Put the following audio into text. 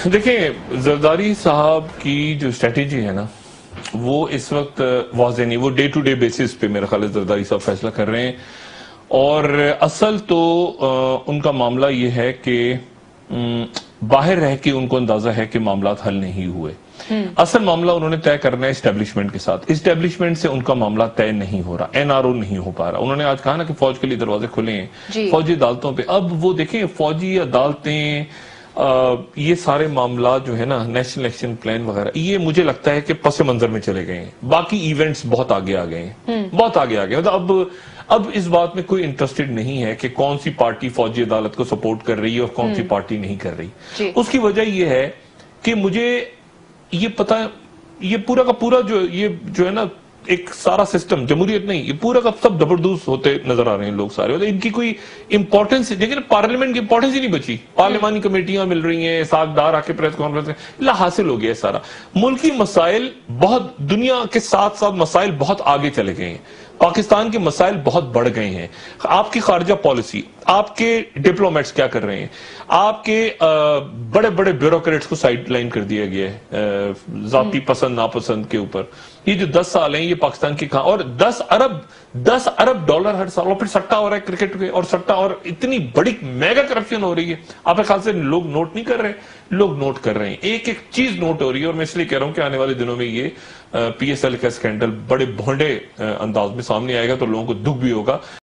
دیکھیں زرداری صاحب کی جو اسٹریٹجی ہے نا وہ اس وقت واضح نہیں، وہ ڈے ٹو ڈے بیسس پہ میرا خیال ہے زرداری صاحب فیصلہ کر رہے ہیں، اور اصل تو ان کا معاملہ یہ ہے کہ باہر رہ کے ان کو اندازہ ہے کہ معاملات حل نہیں ہوئے. اصل معاملہ انہوں نے طے کرنا ہے اسٹیبلشمنٹ کے ساتھ. اسٹیبلشمنٹ سے ان کا معاملہ طے نہیں ہو رہا، این آر او نہیں ہو پا رہا. انہوں نے آج کہا نا کہ فوج کے لیے دروازے کھلے ہیں فوجی عدالتوں پہ. اب وہ دیکھیں فوجی عدالتیں یہ سارے معاملات جو ہے نا نیشنل ایکشن پلان وغیرہ یہ مجھے لگتا ہے کہ پس منظر میں چلے گئے ہیں. باقی ایونٹس بہت آگے آ گئے ہیں، بہت آگے آ گئے. مطلب اب اس بات میں کوئی انٹرسٹڈ نہیں ہے کہ کون سی پارٹی فوجی عدالت کو سپورٹ کر رہی ہے اور کون سی پارٹی نہیں کر رہی. اس کی وجہ یہ ہے کہ مجھے یہ پتا ہے یہ پورا کا پورا جو ہے نا ایک سارا سسٹم جمہوریت نہیں، یہ پورا کا سب زبردست ہوتے نظر آ رہے ہیں لوگ سارے. ان کی کوئی امپورٹنس دیکھیں نا، پارلیمنٹ کی امپورٹنس ہی نہیں بچی. پارلیمانی کمیٹیاں مل رہی ہیں، ساکھدار آ کے پریس کانفرنس لا حاصل ہو گیا سارا. ملکی مسائل بہت دنیا کے ساتھ ساتھ مسائل بہت آگے چلے گئے ہیں. پاکستان کے مسائل بہت بڑھ گئے ہیں. آپ کی خارجہ پالیسی، آپ کے ڈپلومیٹس کیا کر رہے ہیں، آپ کے بڑے بڑے بیوروکریٹس کو سائیڈ لائن کر دیا گیا ہے ذاتی پسند ناپسند کے اوپر. یہ جو 10 سال ہیں یہ پاکستان کی اور 10 ارب ڈالر ہر سال، اور پھر سٹا ہو رہا ہے کرکٹ پہ، اور سٹا، اور اتنی بڑی میگا کرپشن ہو رہی ہے. آپ کے خیال سے لوگ نوٹ نہیں کر رہے؟ لوگ نوٹ کر رہے ہیں، ایک ایک چیز نوٹ ہو رہی ہے. اور میں اس لیے کہہ رہا ہوں کہ آنے والے دنوں میں یہ پی ایس ایل کا اسکینڈل بڑے بھونڈے انداز میں سامنے آئے گا تو لوگوں کو دکھ بھی ہوگا.